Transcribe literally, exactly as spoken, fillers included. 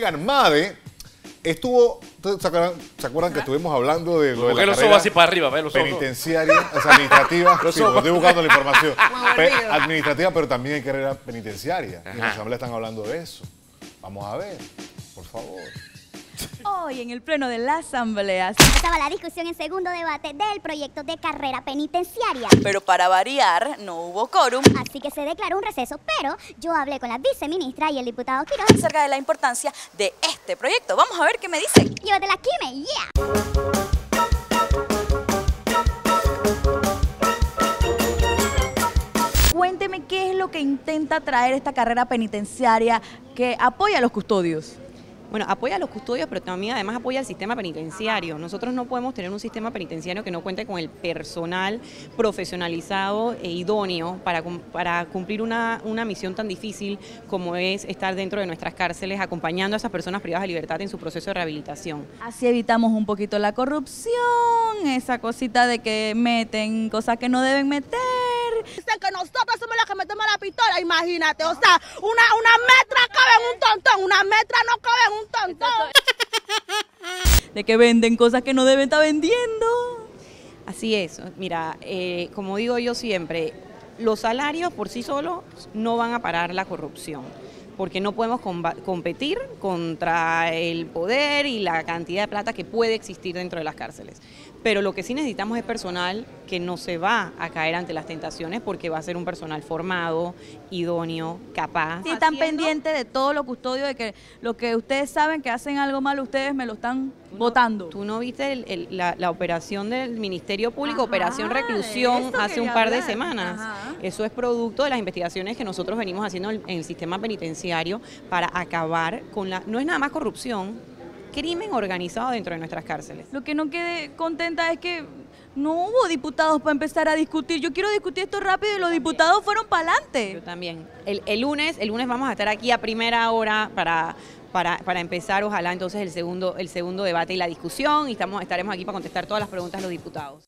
Oigan, Made estuvo, ¿se acuerdan, ¿se acuerdan que estuvimos hablando de lo de la los carrera ojos así para arriba, ve los ojos. penitenciaria, o sea, administrativa? Los Sí, ojos. estoy buscando la información. Pe- administrativa, pero también hay carrera penitenciaria. Y en la Ajá. Asamblea están hablando de eso. Vamos a ver, por favor. Hoy en el pleno de la Asamblea Estaba la discusión en segundo debate del proyecto de carrera penitenciaria. pero para variar no hubo quórum Así que se declaró un receso, pero yo hablé con la viceministra y el diputado Quiroz. acerca de la importancia de este proyecto. Vamos a ver qué me dicen. Llévatela, Kime, yeah. Cuénteme qué es lo que intenta traer esta carrera penitenciaria que apoya a los custodios. Bueno, apoya a los custodios, pero también además apoya al sistema penitenciario. Nosotros no podemos tener un sistema penitenciario que no cuente con el personal profesionalizado e idóneo para, cum- para cumplir una, una misión tan difícil como es estar dentro de nuestras cárceles acompañando a esas personas privadas de libertad en su proceso de rehabilitación. Así evitamos un poquito la corrupción, esa cosita de que meten cosas que no deben meter. Dicen que nosotros somos los que metemos la pistola, imagínate, o sea, una, una metra cabe en un tontón, una metra no cabe en un tontón. De que venden cosas que no deben estar vendiendo. Así es, mira, eh, como digo yo siempre, los salarios por sí solos no van a parar la corrupción, porque no podemos comba- competir contra el poder y la cantidad de plata que puede existir dentro de las cárceles. Pero lo que sí necesitamos es personal que no se va a caer ante las tentaciones porque va a ser un personal formado, idóneo, capaz. Sí, están Haciendo- pendientes de todo lo custodio, de que lo que ustedes saben que hacen algo malo, ustedes me lo están votando. ¿Tú no viste el- el- la, la operación del Ministerio Público, Ajá, Operación de Reclusión, eso hace un quería par de hablar. semanas? Ajá. Eso es producto de las investigaciones que nosotros venimos haciendo en el, en el sistema penitenciario para acabar con la... No es nada más corrupción, crimen organizado dentro de nuestras cárceles. Lo que no quede contenta es que no hubo diputados para empezar a discutir. Yo quiero discutir esto rápido y los diputados fueron para Yo adelante. también. El, el lunes, el lunes vamos a estar aquí a primera hora para, para, para empezar, ojalá entonces el segundo, el segundo debate y la discusión, y estamos, estaremos aquí para contestar todas las preguntas de los diputados.